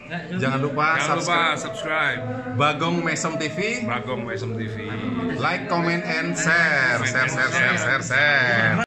Jangan lupa subscribe Bagong Mesem TV. Bagong Mesem TV. Like, comment, and share.